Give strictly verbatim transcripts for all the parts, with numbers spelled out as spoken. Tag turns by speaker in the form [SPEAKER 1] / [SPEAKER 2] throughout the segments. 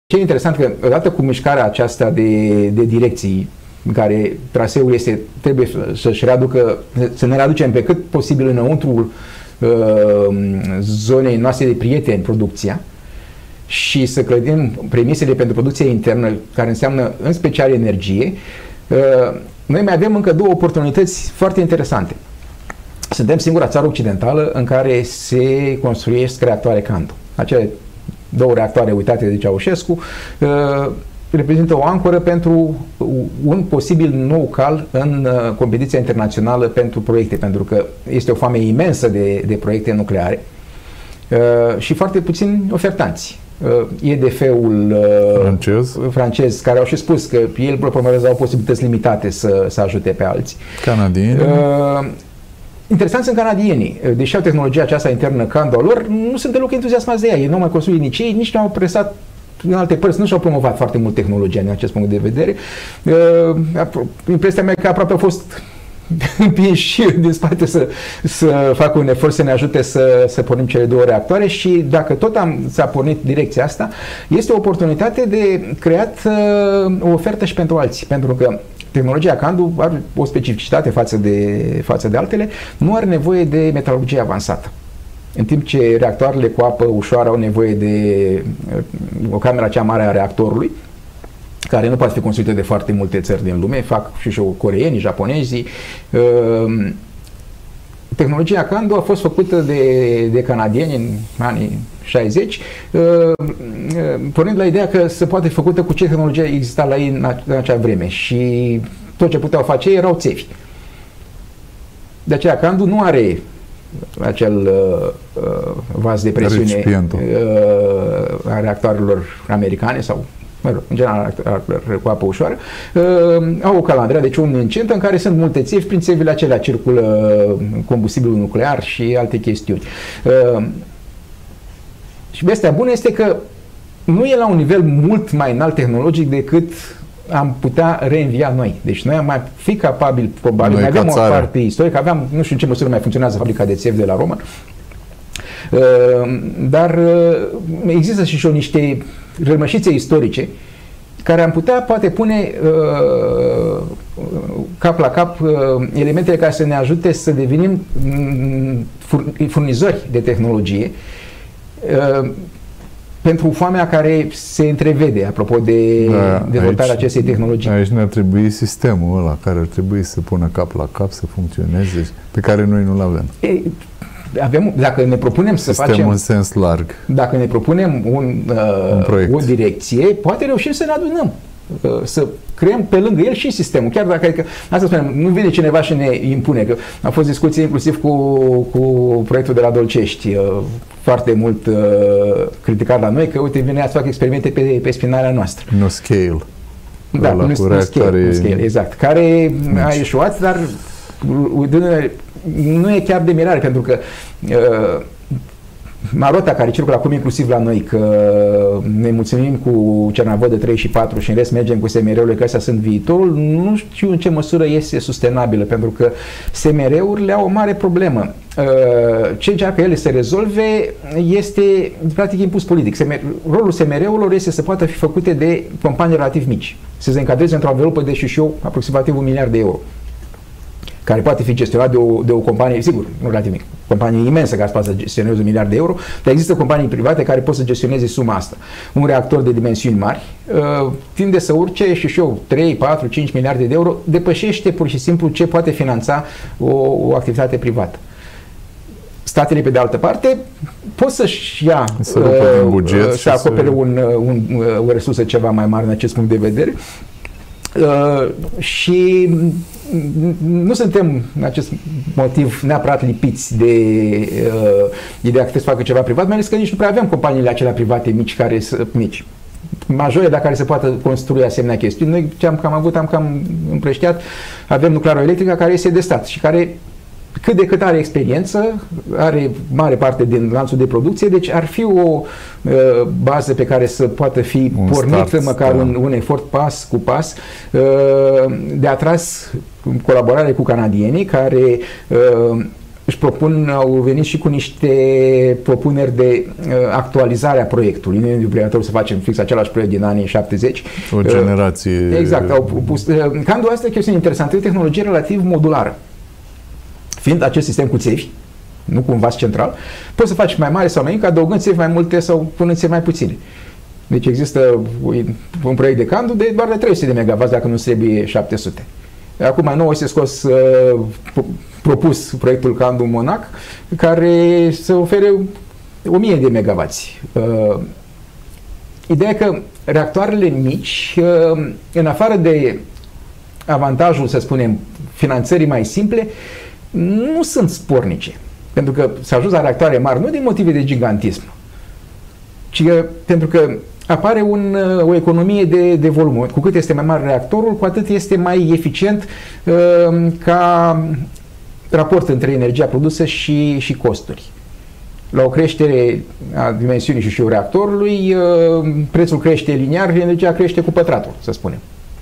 [SPEAKER 1] Ce e interesant că odată cu mișcarea aceasta de, de direcții în care traseul este, trebuie să-și readucă, să ne readucem pe cât posibil înăuntru uh, zonei noastre de prieteni producția și să clădim premisele pentru producția internă, care înseamnă în special energie, uh, noi mai avem încă două oportunități foarte interesante. Suntem singura țară occidentală în care se construiesc reactoare Candu. Acele două reactoare uitate de Ceaușescu uh, reprezintă o ancoră pentru un posibil nou cal în uh, competiția internațională pentru proiecte, pentru că este o foame imensă de, de proiecte nucleare uh, și foarte puțini ofertanți. Uh, E D F-ul uh,
[SPEAKER 2] francez.
[SPEAKER 1] francez, care au și spus că el promovează posibilități limitate să, să ajute pe alții.
[SPEAKER 2] Canadieni. Uh,
[SPEAKER 1] Interesant sunt canadienii, deși au tehnologia aceasta internă Candu a lor, nu sunt deloc entuziasmați de ea. Ei nu au mai construit nici ei, nici nu au presat în alte părți, nu și-au promovat foarte mult tehnologia din acest punct de vedere. Uh, impresia mea că aproape au fost împinși din spate să, să facă un efort să ne ajute să, să pornim cele două reactoare și dacă tot am, s-a pornit direcția asta, este o oportunitate de creat uh, o ofertă și pentru alții, pentru că tehnologia Candu are o specificitate față de, față de altele, nu are nevoie de metalurgie avansată. În timp ce reactoarele cu apă ușoară au nevoie de o cameră cea mare a reactorului, care nu poate fi construită de foarte multe țări din lume, fac și și coreenii, japonezii. Tehnologia Candu a fost făcută de, de canadieni în anii șaizeci, pornind la ideea că se poate fi făcută cu ce tehnologie exista la ei în, în acea vreme și tot ce puteau face erau țevi. De aceea Candu nu are acel uh, vas de presiune uh, a reactoarelor americane sau, mă rog, în general cu apă ușoară, uh, au o calandrea, deci un incentă în care sunt multe țevi, prin țevile acelea circulă combustibilul nuclear și alte chestiuni. Uh, și vestea bună este că nu e la un nivel mult mai înalt tehnologic decât am putea reînvia noi. Deci noi am mai fi capabili, probabil, noi mai avem o parte istorică, aveam, nu știu în ce măsură mai funcționează fabrica de țevi de la Roman, uh, dar uh, există și, și niște rămășițe istorice care am putea poate pune uh, cap la cap uh, elementele care să ne ajute să devenim furnizori de tehnologie uh, pentru foamea care se întrevede, apropo de da, dezvoltarea aici, acestei tehnologii.
[SPEAKER 2] Aici ne-ar trebui sistemul ăla care ar trebui să pună cap la cap, să funcționeze, pe care noi nu-l avem.
[SPEAKER 1] E, avem, dacă ne propunem să
[SPEAKER 2] sistemul
[SPEAKER 1] facem...
[SPEAKER 2] în sens larg.
[SPEAKER 1] Dacă ne propunem un, uh, un o direcție, poate reușim să ne adunăm. Să creăm pe lângă el și sistemul. Chiar dacă, adică, asta spunem, nu vine cineva și ne impune, că a fost discuție inclusiv cu, cu proiectul de la Dolcești, foarte mult uh, criticat la noi, că uite, vine să fac experimente pe, pe spinarea noastră.
[SPEAKER 2] No scale.
[SPEAKER 1] Da, nu, nu, scale, nu scale, exact. Care mici. A ieșuat, dar nu e chiar de mirare, pentru că uh, Marota care circulă acum inclusiv la noi, că ne mulțumim cu Cernavodă trei și patru și în rest mergem cu S M R-urile, că astea sunt viitorul, nu știu în ce măsură este sustenabilă, pentru că S M R-urile au o mare problemă. Ce încearcă ele să rezolve este practic impus politic. Rolul S M R-urilor este să poată fi făcute de companii relativ mici, să se încadreze într-o învelopă de și eu aproximativ un miliard de euro, care poate fi gestionat de o, de o companie, sigur, nu relativ mică, companie imensă care poate să gestioneze un miliard de euro, dar există companii private care pot să gestioneze suma asta. Un reactor de dimensiuni mari uh, tinde să urce și și eu trei, patru, cinci miliarde de euro, depășește pur și simplu ce poate finanța o, o activitate privată. Statele, pe de altă parte, pot să-și ia,
[SPEAKER 2] să, uh, buget
[SPEAKER 1] să acopere să... Un, un, o resursă ceva mai mare în acest punct de vedere. Uh, și nu suntem în acest motiv neapărat lipiți de uh, ideea că trebuie să facă ceva privat, mai ales că nici nu prea avem companiile acelea private mici, care mici, majore, dar care se poată construi asemenea chestiuni. Noi ce am cam avut, am cam împrăștiat, avem nuclearoelectrica care este de stat și care cât de cât are experiență, are mare parte din lanțul de producție, deci ar fi o uh, bază pe care să poată fi un pornit start, măcar da. un, un efort pas cu pas uh, de atras în colaborare cu canadienii care uh, își propun, au venit și cu niște propuneri de uh, actualizare a proiectului. Nu e obligatoriu să facem fix același proiect din anii șaptezeci.
[SPEAKER 2] O generație...
[SPEAKER 1] Uh, exact. Au pus, uh, Candu asta e o chestiune interesantă, e o tehnologie relativ modulară. Fiind acest sistem cu țevi, nu cu un vas central, poți să faci mai mare sau mai mic, adăugând țevi mai multe sau punând țevi mai puține. Deci există un proiect de Candu de doar de trei sute de megawatts, dacă nu trebuie șapte sute. Acum mai nou este scos uh, propus proiectul Candu Monac, care să ofere o mie de megawatts. Uh, ideea e că reactoarele mici, uh, în afară de avantajul, să spunem, finanțării mai simple, nu sunt spornice. Pentru că s-a ajuns la reactoare mari, nu din motive de gigantism, ci că, pentru că apare un, o economie de, de volum. Cu cât este mai mare reactorul, cu atât este mai eficient uh, ca raport între energia produsă și, și costuri. La o creștere a dimensiunii și șiu reactorului, uh, prețul crește liniar, energia crește cu pătratul, să spunem.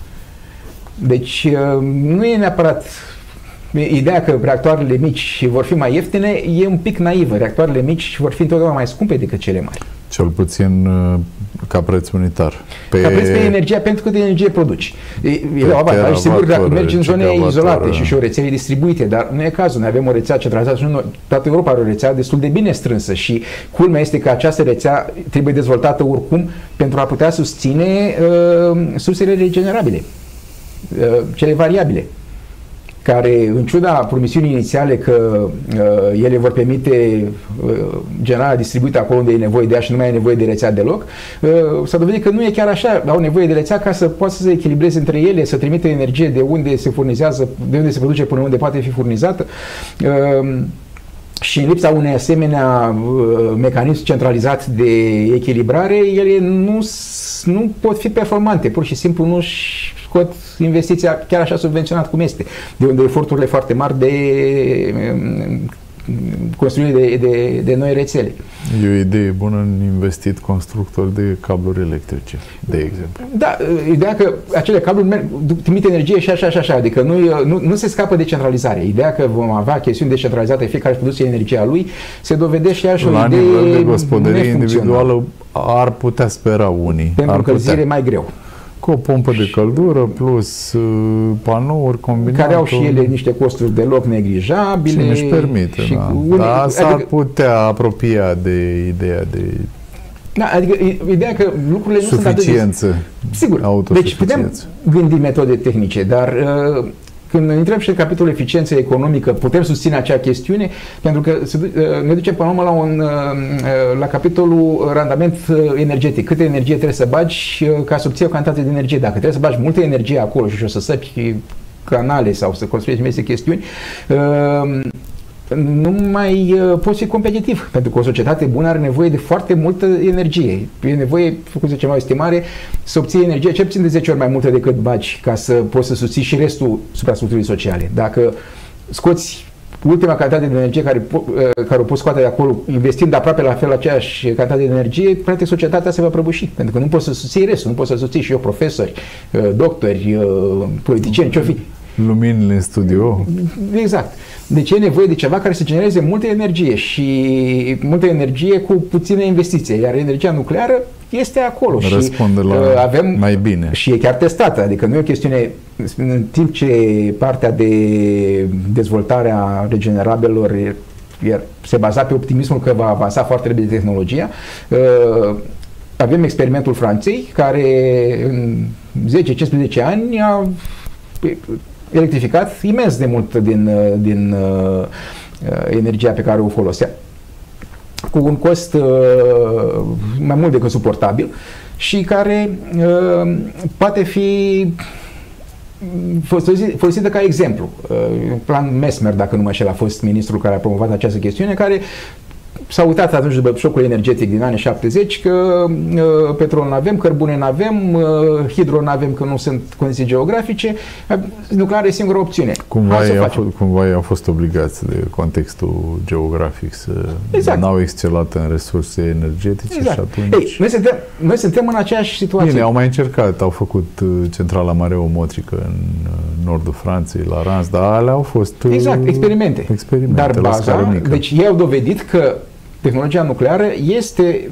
[SPEAKER 1] Deci uh, nu e neapărat ideea că reactoarele mici vor fi mai ieftine, e un pic naivă. Reactoarele mici vor fi întotdeauna mai scumpe decât cele mari.
[SPEAKER 2] Cel puțin ca preț unitar.
[SPEAKER 1] Pe... Ca preț pe energia, pentru cât de energie produci. E, e o avantaj, sigur, dacă mergi în zone izolate și și o rețele distribuite, dar nu e cazul. Noi avem o rețea centralizată și nu, toată Europa are o rețea destul de bine strânsă și culmea este că această rețea trebuie dezvoltată oricum pentru a putea susține uh, sursele regenerabile, uh, cele variabile, care, în ciuda promisiunii inițiale că uh, ele vor permite uh, generarea distribuită acolo unde e nevoie de ea și nu mai e nevoie de rețea deloc, uh, s-a dovedit că nu e chiar așa. Au nevoie de rețea ca să poată să se echilibreze între ele, să trimită energie de unde se furnizează, de unde se produce până unde poate fi furnizată. Uh, și în lipsa unei asemenea uh, mecanism centralizat de echilibrare, ele nu, nu pot fi performante, pur și simplu nu scot investiția chiar așa subvenționat cum este, de unde eforturile foarte mari de construire de, de, de noi rețele.
[SPEAKER 2] E o idee bună în investit constructori de cabluri electrice, de exemplu.
[SPEAKER 1] Da, ideea că acele cabluri merg, trimite energie și așa și așa, adică nu, nu, nu se scapă de centralizare. Ideea că vom avea chestiuni decentralizate, fiecare produce energia lui, se dovedește așa
[SPEAKER 2] la
[SPEAKER 1] o idee
[SPEAKER 2] nivel de gospodărie individuală ar putea spera unii.
[SPEAKER 1] Pentru încălzire e mai greu.
[SPEAKER 2] Cu o pompă de căldură plus uh, panouri combinate.
[SPEAKER 1] Care au și ele niște costuri deloc neglijabile.
[SPEAKER 2] Și nu-și permite, și da. Unii, Dar s-ar adică, putea apropia de ideea de
[SPEAKER 1] da, adică ideea că lucrurile nu sunt atât de...
[SPEAKER 2] Suficiență.
[SPEAKER 1] Sigur. Deci putem gândi metode tehnice, dar uh, când intrăm și în capitolul eficiență economică, putem susține acea chestiune, pentru că ne ducem până la urmă la, un, la capitolul randament energetic. Câte energie trebuie să bagi ca să obții o cantitate de energie. Dacă trebuie să bagi multă energie acolo și o să săpi canale sau să construiești niște chestiuni, nu mai poți fi competitiv, pentru că o societate bună are nevoie de foarte multă energie. E nevoie, cum zicem, o estimare, să obții energie cel puțin de zece ori mai multă decât bagi, ca să poți să susții și restul suprastructurii sociale. Dacă scoți ultima cantitate de energie care, care o poți scoate de acolo, investind aproape la fel aceeași cantitate de energie, practic societatea se va prăbuși, pentru că nu poți să susții restul, nu poți să susții și eu profesori, doctori, politicieni, ce-o fi.
[SPEAKER 2] Luminile în studio.
[SPEAKER 1] Exact. Deci e nevoie de ceva care să genereze multă energie și multă energie cu puțină investiție, iar energia nucleară este acolo.
[SPEAKER 2] Răspunde
[SPEAKER 1] și
[SPEAKER 2] la
[SPEAKER 1] avem
[SPEAKER 2] mai bine.
[SPEAKER 1] Și e chiar testată, adică nu e o chestiune, în timp ce partea de dezvoltare a regenerabelor se baza pe optimismul că va avansa foarte repede tehnologia, avem experimentul Franței, care în zece cincisprezece ani a electrificat imens de mult din, din uh, energia pe care o folosea, cu un cost uh, mai mult decât suportabil și care uh, poate fi folosită ca exemplu. Uh, plan Mesmer, dacă nu mă înșel, a fost ministrul care a promovat această chestiune, care s-a uitat atunci după șocul energetic din anii șaptezeci că uh, petrol nu avem, cărbune nu avem, uh, hidro nu avem că nu sunt condiții geografice, nuclear e singura opțiune.
[SPEAKER 2] Cumva ei, au, cumva ei au fost obligați de contextul geografic să exact. N-au excelat în resurse energetice exact. Și atunci...
[SPEAKER 1] Ei, noi, suntem, noi suntem în aceeași situație.
[SPEAKER 2] Bine, au mai încercat, au făcut centrala mareomotrică în nordul Franței, la Rans, dar alea au fost
[SPEAKER 1] exact, experimente.
[SPEAKER 2] experimente
[SPEAKER 1] dar baza, deci ei au dovedit că tehnologia nucleară este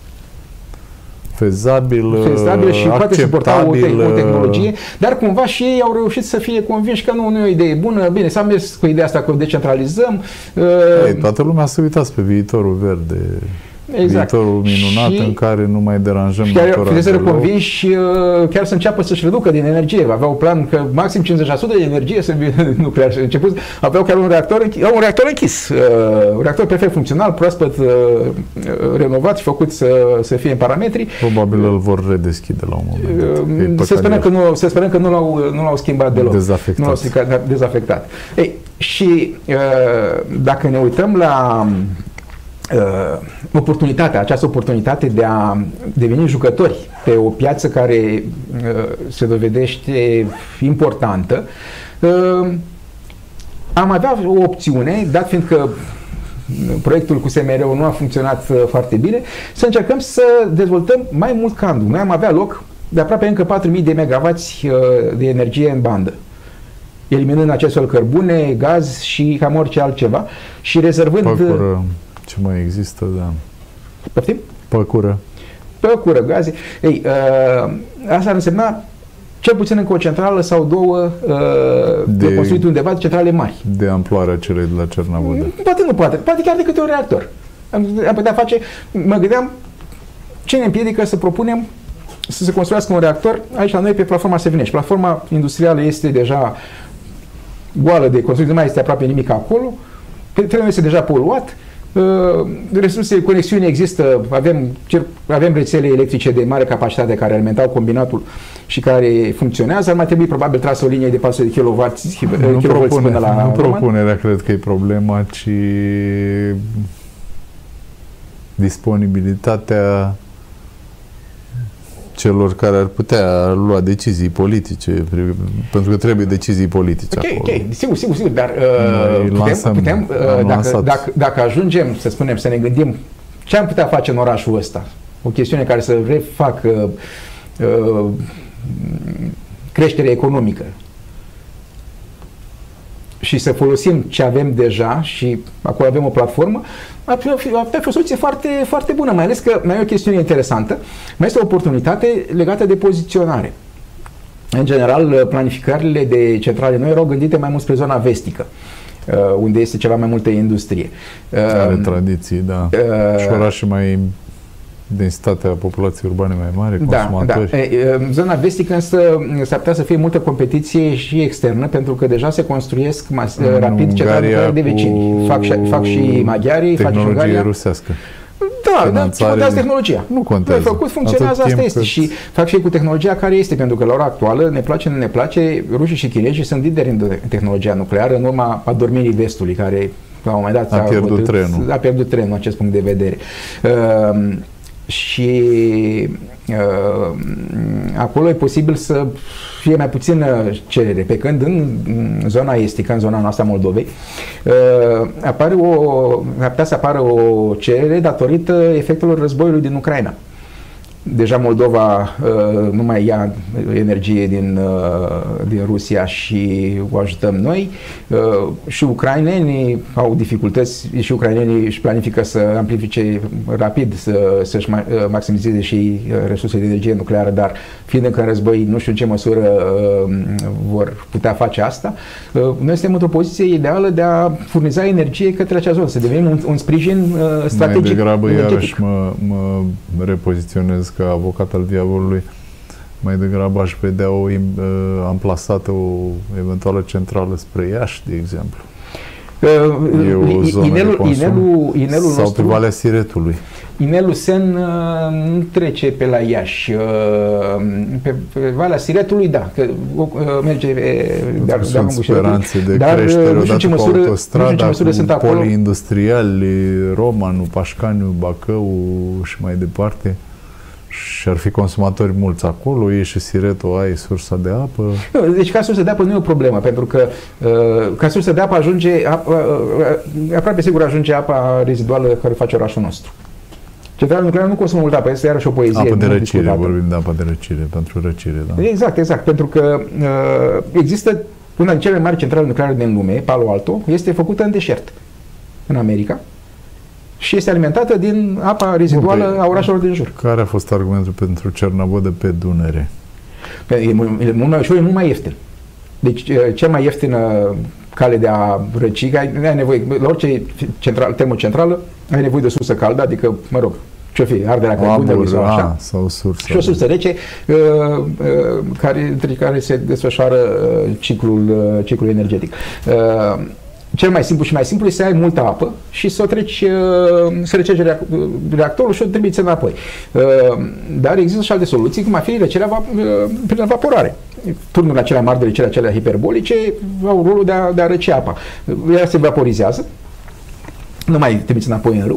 [SPEAKER 2] fezabil,
[SPEAKER 1] fezabil și poate suporta o, te o tehnologie, dar cumva și ei au reușit să fie convinși că nu, nu e o idee bună. Bine, s-a mers cu ideea asta că o decentralizăm.
[SPEAKER 2] Ei, toată lumea se uita pe viitorul verde. Exact. Viitorul minunat și în care nu mai deranjăm
[SPEAKER 1] și chiar fusese convinși uh, chiar să înceapă să-și reducă din energie. Aveau plan că maxim cincizeci la sută de energie să fie nuclear. Și început, aveau chiar un reactor închis, un reactor închis, uh, un reactor perfect funcțional, proaspăt uh, renovat și făcut să, să fie în parametri.
[SPEAKER 2] Probabil îl vor redeschide la un moment.
[SPEAKER 1] Uh, să sperăm că nu, să sperăm că nu l-au, nu l-au schimbat deloc.
[SPEAKER 2] Dezafectat.
[SPEAKER 1] Nu l-au schimbat, dezafectat. Ei, și uh, dacă ne uităm la Uh, oportunitatea, această oportunitate de a deveni jucători pe o piață care uh, se dovedește importantă, uh, am avea o opțiune, dat fiindcă proiectul cu S M R-ul nu a funcționat uh, foarte bine, să încercăm să dezvoltăm mai mult candu. Noi am avea loc de aproape încă patru mii de megavați uh, de energie în bandă, eliminând acest fel cărbune, gaz și cam orice altceva și rezervând...
[SPEAKER 2] Păcură. Ce mai există, da.
[SPEAKER 1] Poftim?
[SPEAKER 2] Păcură.
[SPEAKER 1] Păcură, gaze. Ei, uh, asta ar însemna cel puțin încă o centrală sau două uh, de, de construit undeva centrale mari.
[SPEAKER 2] De amploarea celei de la Cernavodă.
[SPEAKER 1] Poate nu poate. Poate chiar de câte un reactor. Am, am putea face, mă gândeam, ce ne împiedică să propunem să se construiască un reactor aici la noi pe platforma Sevinești. Platforma industrială este deja goală de construit, nu mai este aproape nimic acolo. Terenul este deja poluat. Uh, resurse, conexiuni există, avem, avem rețele electrice de mare capacitate care alimentau combinatul și care funcționează, ar mai trebui probabil trasă o linie de patru sute de kilowați
[SPEAKER 2] nu propune, până la Nu propunerea cred că e problema, ci disponibilitatea celor care ar putea lua decizii politice, pentru că trebuie decizii politice
[SPEAKER 1] okay,
[SPEAKER 2] acolo.
[SPEAKER 1] Ok, sigur, sigur, sigur, dar uh, putem,
[SPEAKER 2] lansăm,
[SPEAKER 1] putem uh, dacă, dacă, dacă ajungem, să spunem, să ne gândim ce am putea face în orașul ăsta, o chestiune care să refacă uh, creșterea economică și să folosim ce avem deja și acolo avem o platformă, ar fi, ar fi o soluție foarte, foarte bună, mai ales că mai e o chestiune interesantă, mai este o oportunitate legată de poziționare. În general, planificările de centrale noi erau gândite mai mult spre zona vestică, unde este ceva mai multă industrie.
[SPEAKER 2] Are tradiții, da. Uh, și orașe mai... densitatea populației urbane mai mare, consumatori.
[SPEAKER 1] Da, da. Zona vestică însă s-ar putea să fie multă competiție și externă, pentru că deja se construiesc mas, rapid centrale de vecini. Fac și, fac și maghiarii, fac și Ungaria.
[SPEAKER 2] rusească.
[SPEAKER 1] Da, dar ce contează tehnologia?
[SPEAKER 2] Nu contează.
[SPEAKER 1] Noi făcut, funcționează, asta este. Cât... Și fac și cu tehnologia care este, pentru că la ora actuală, ne place, nu ne place, rușii și chinezii sunt lideri în tehnologia nucleară, în urma adormirii vestului, care la un moment dat
[SPEAKER 2] a, a pierdut hotărât, trenul.
[SPEAKER 1] A pierdut trenul în acest punct de vedere. Uh, și uh, acolo e posibil să fie mai puțină cerere, pe când în zona estică, în zona noastră a Moldovei, uh, apare o, ar putea să apară o cerere datorită efectelor războiului din Ucraina. Deja Moldova uh, nu mai ia energie din, uh, din Rusia și o ajutăm noi. Uh, și ucrainenii au dificultăți și ucrainenii își planifică să amplifice rapid, să, să-și maximizeze și resursele de energie nucleară, dar fiind încă în război, nu știu în ce măsură uh, vor putea face asta. Uh, noi suntem într-o poziție ideală de a furniza energie către acea zonă, să devenim un, un sprijin uh, strategic.
[SPEAKER 2] Mai degrabă, iarăși mă, mă repoziționez ca avocat al diavolului, mai degrabă aș vedea o uh, amplasată o eventuală centrală spre Iași, de exemplu. Uh, e o zonă inelul, de consum,
[SPEAKER 1] inelul, inelul
[SPEAKER 2] sau
[SPEAKER 1] nostru,
[SPEAKER 2] pe Valea Siretului.
[SPEAKER 1] Inelul Sen nu trece pe la Iași. Pe, pe Valea Siretului, da, că merge de-a lungul
[SPEAKER 2] speranțe de
[SPEAKER 1] dar
[SPEAKER 2] creștere
[SPEAKER 1] nu știu ce măsură,
[SPEAKER 2] autostrada,
[SPEAKER 1] măsură
[SPEAKER 2] cu
[SPEAKER 1] sunt acolo.
[SPEAKER 2] poliindustriali, Romanu, Pașcaniu, Bacău și mai departe. Și ar fi consumatori mulți acolo, e și Siretul, ai sursa de apă.
[SPEAKER 1] Deci ca sursă de apă nu e o problemă, pentru că ca sursă de apă ajunge, aproape sigur ajunge apa reziduală care face orașul nostru. Centrala nucleară nu consumă multă apă, este iarăși o poezie.
[SPEAKER 2] Apă de răcire, vorbim de apă de răcire, pentru răcire, da.
[SPEAKER 1] Exact, exact, pentru că uh, există una din cele mai mari centrale nucleare din lume, Palo Alto, este făcută în deșert, în America, și este alimentată din apa reziduală Bun, a orașelor din jur.
[SPEAKER 2] Care a fost argumentul pentru Cernabă de pe Dunăre?
[SPEAKER 1] E mult, e mult mai ușor, e mult mai ieftin. Deci, cea mai ieftină cale de a răci, că ai, ai nevoie, la orice central, termocentrală, ai nevoie de sursă caldă, adică, mă rog, ce-o fi, arderea cărbunelui sau așa,
[SPEAKER 2] sau sursă,
[SPEAKER 1] și o sursă rece, uh, uh, care, între care se desfășoară uh, ciclul, uh, ciclul energetic. Uh, Cel mai simplu și mai simplu este să ai multă apă și să o treci, să recege reactorul și o trimiți înapoi. Dar există și alte soluții, cum ar fi răcirea prin evaporare. Turnurile acelea mari de răcire, acelea hiperbolice, au rolul de a, de a răci apa. Ea se vaporizează, nu mai trimiți înapoi în râu,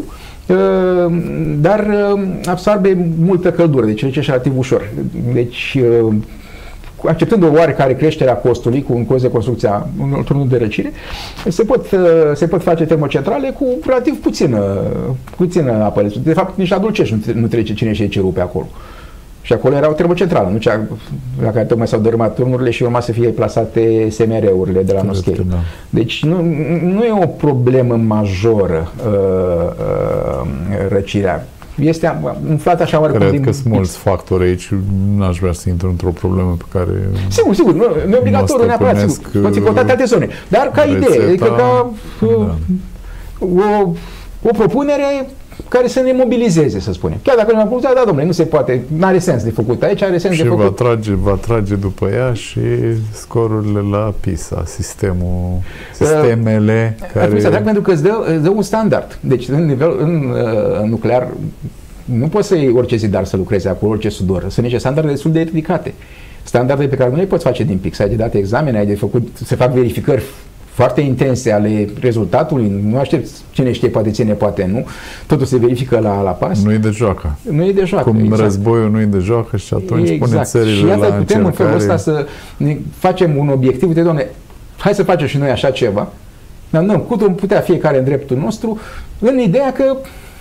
[SPEAKER 1] dar absorbe multă căldură, deci răcește relativ ușor. Deci, acceptând o oarecare creștere a costului cu un cost de construcție unor turnuri de răcire, se pot, se pot face termocentrale cu relativ puțină, puțină apă. De fapt, nici la Dulcești nu, nu trece cine și ce rupe acolo. Și acolo era o termocentrală, nu cea la care tocmai s-au dărâmat turnurile și urma să fie plasate S M R-urile de la Noschei. Da. Deci nu, nu e o problemă majoră uh, uh, răcirea. Este umflat așa oarecum.
[SPEAKER 2] Cred că sunt mulți factori aici, n-aș vrea să intru într-o problemă pe care...
[SPEAKER 1] Sigur, sigur, nu, nu e obligatoriu neapărat, sigur, poți fi alte zone. Dar ca rețeta, idee, adică ca da. o, o propunere care să ne mobilizeze, să spunem. Chiar dacă nu am putut, da, domnule, nu se poate, nu are sens de făcut aici, are sens
[SPEAKER 2] și
[SPEAKER 1] de făcut.
[SPEAKER 2] Și va trage, va trage după ea și scorurile la PISA, sistemul, sistemele uh, care...
[SPEAKER 1] Să trag pentru că îți dă, îți dă un standard. Deci, în, nivel, în, în nuclear, nu poți să iei orice zidar să lucrezi acolo, orice sudor. Sunt niște standarde destul de ridicate. Standarde pe care nu le poți face din pix. Ai de dat examene, ai de făcut, se fac verificări foarte intense ale rezultatului, nu aștept cine știe, poate ține, poate nu, totul se verifică la, la pas.
[SPEAKER 2] Nu e de joacă.
[SPEAKER 1] Nu e de joacă,
[SPEAKER 2] Cum
[SPEAKER 1] exact.
[SPEAKER 2] Războiul nu e de joacă și atunci
[SPEAKER 1] exact.
[SPEAKER 2] pune țările
[SPEAKER 1] și iată,
[SPEAKER 2] la
[SPEAKER 1] putem
[SPEAKER 2] încercare.
[SPEAKER 1] în felul ăsta să ne facem un obiectiv, de doamne, hai să facem și noi așa ceva, dar nu, cum putea fiecare în dreptul nostru, în ideea că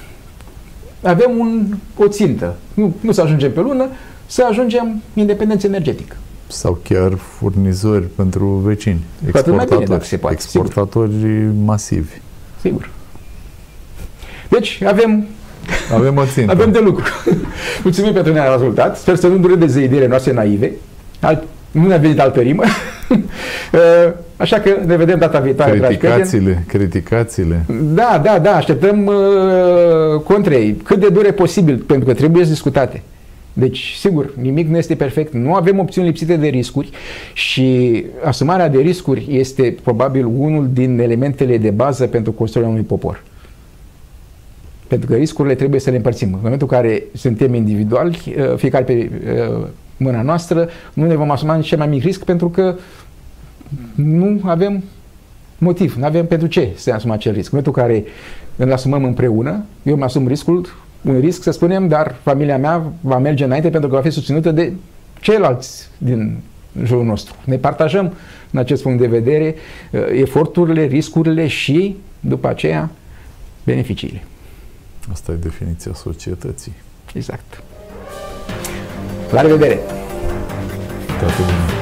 [SPEAKER 1] avem un, o țintă, nu, nu să ajungem pe lună, să ajungem independență energetică.
[SPEAKER 2] Sau chiar furnizori pentru vecini, exportatori, bine, se poate, exportatori sigur. masivi.
[SPEAKER 1] Sigur. Deci avem,
[SPEAKER 2] avem, o țintă.
[SPEAKER 1] avem de lucru. Mulțumim pentru ne-a ascultat. Sper să nu dureze ideile noastre naive. Alt, nu ne-a venit altă rimă. Așa că ne vedem data viitoare.
[SPEAKER 2] Criticațiile, criticațiile.
[SPEAKER 1] Da, da, da, așteptăm uh, contrei. Cât de dure posibil, pentru că trebuie discutate. Deci, sigur, nimic nu este perfect, nu avem opțiuni lipsite de riscuri și asumarea de riscuri este probabil unul din elementele de bază pentru construirea unui popor. Pentru că riscurile trebuie să le împărțim. În momentul în care suntem individuali, fiecare pe mâna noastră, nu ne vom asuma nici cel mai mic risc pentru că nu avem motiv, nu avem pentru ce să asumăm acel risc. În momentul în care îl asumăm împreună, eu îmi asum riscul, un risc, să spunem, dar familia mea va merge înainte pentru că va fi susținută de ceilalți din jurul nostru. Ne partajăm, în acest punct de vedere, eforturile, riscurile și, după aceea, beneficiile.
[SPEAKER 2] Asta e definiția societății.
[SPEAKER 1] Exact. La revedere!
[SPEAKER 2] Toate bine!